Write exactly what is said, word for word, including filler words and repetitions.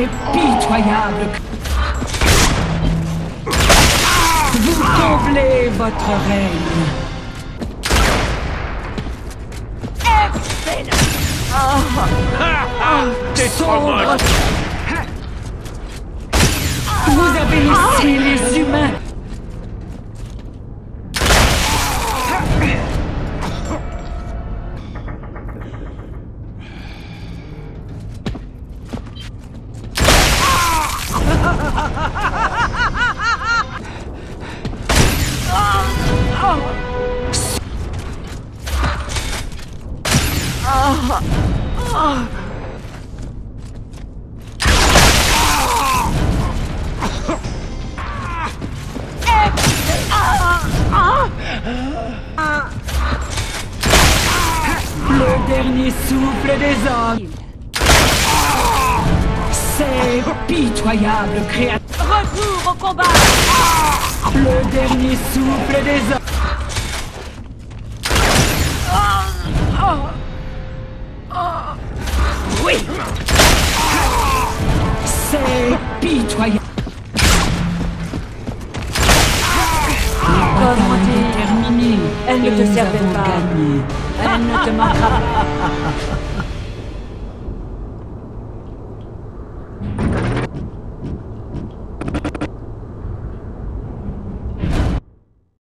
C'est pitoyable. Vous comblez votre règne. Excellent. Sombre. Vous avez laissé les humains. Le dernier souffle des hommes. C'est pitoyable, créature. Retour au combat. Le dernier souffle des hommes. Oui. C'est pitoyable. Comment dire? Terminé. Elle ne te Nous servait avons pas. gagné. Elle ne te manquera pas.